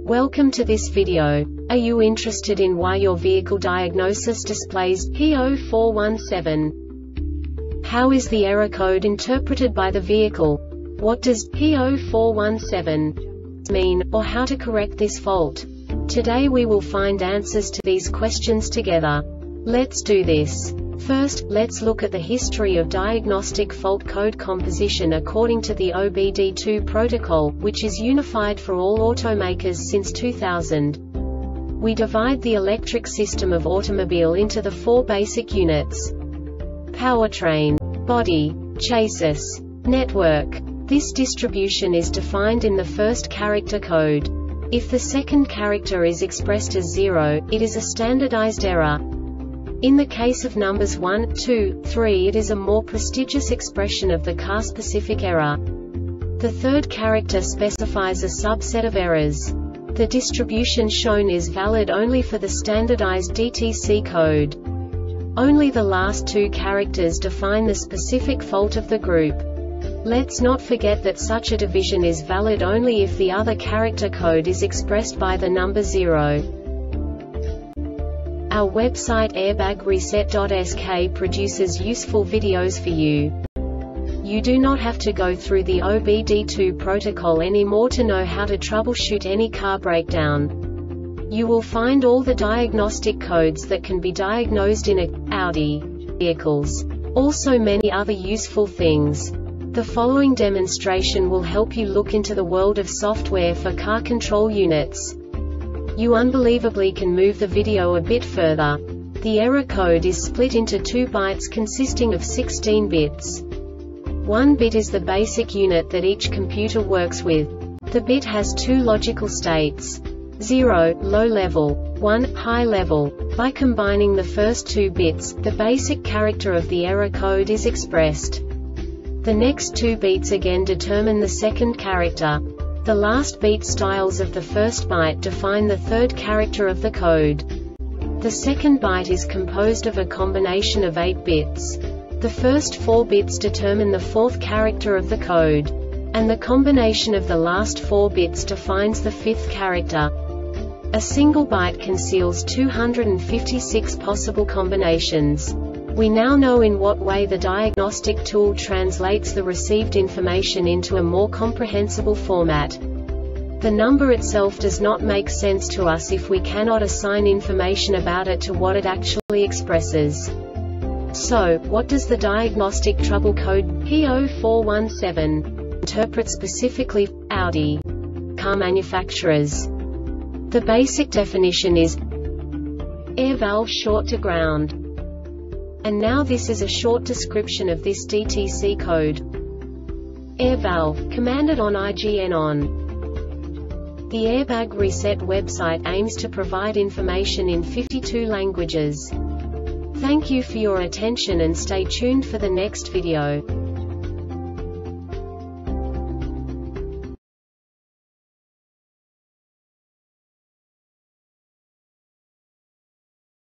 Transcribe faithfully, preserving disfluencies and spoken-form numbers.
Welcome to this video. Are you interested in why your vehicle diagnosis displays P zero four one seven? How is the error code interpreted by the vehicle? What does P zero four one seven mean, or how to correct this fault? Today we will find answers to these questions together. Let's do this. First, let's look at the history of diagnostic fault code composition according to the O B D two protocol, which is unified for all automakers since two thousand. We divide the electric system of automobile into the four basic units: powertrain, body, chassis, network. This distribution is defined in the first character code. If the second character is expressed as zero, it is a standardized error. In the case of numbers one, two, three, it is a more prestigious expression of the car-specific error. The third character specifies a subset of errors. The distribution shown is valid only for the standardized D T C code. Only the last two characters define the specific fault of the group. Let's not forget that such a division is valid only if the other character code is expressed by the number zero. Our website airbag reset dot S K produces useful videos for you. You do not have to go through the O B D two protocol anymore to know how to troubleshoot any car breakdown. You will find all the diagnostic codes that can be diagnosed in a Audi vehicles. Also many other useful things. The following demonstration will help you look into the world of software for car control units. You unbelievably can move the video a bit further. The error code is split into two bytes consisting of sixteen bits. One bit is the basic unit that each computer works with. The bit has two logical states: zero, low level, one, high level. By combining the first two bits, the basic character of the error code is expressed. The next two bits again determine the second character. The last beat styles of the first byte define the third character of the code. The second byte is composed of a combination of eight bits. The first four bits determine the fourth character of the code. And the combination of the last four bits defines the fifth character. A single byte conceals two hundred fifty-six possible combinations. We now know in what way the diagnostic tool translates the received information into a more comprehensible format. The number itself does not make sense to us if we cannot assign information about it to what it actually expresses. So, what does the diagnostic trouble code P zero four one seven interpret specifically for Audi car manufacturers? The basic definition is air valve short to ground. And now this is a short description of this D T C code. Air valve, commanded on I G N on. The Airbag Reset website aims to provide information in fifty-two languages. Thank you for your attention and stay tuned for the next video.